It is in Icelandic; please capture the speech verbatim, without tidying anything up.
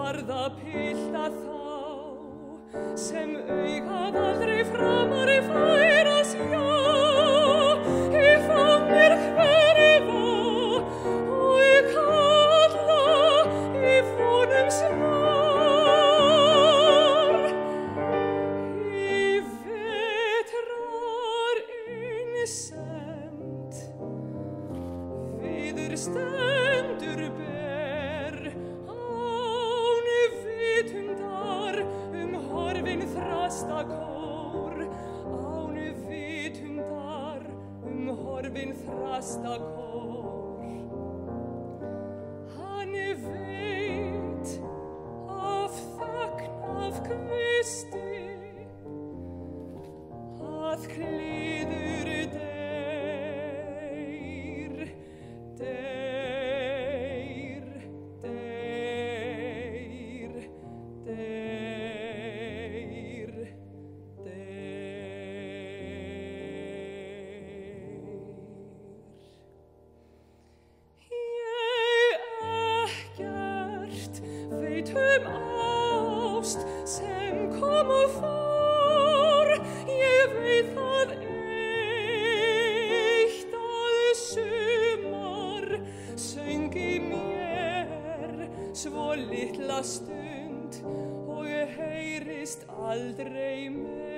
var það pilta þá, sem augað aldrei framar fær að sjá, í fáir hverfa og í kalla í vonum svar. Í vetrar einsemd viður stendur ber, án vitundar um horfin þrastakór, án vitundar um horfin þrastakór. Hann veit af þagn af kvisti að kliður deyr, deyr, deyr, deyr, deyr. Ég ekkert veit um ást sem kom og fór, ég veit það eitt að sumar söng í mér svo litla stund og heyrist aldrei meir.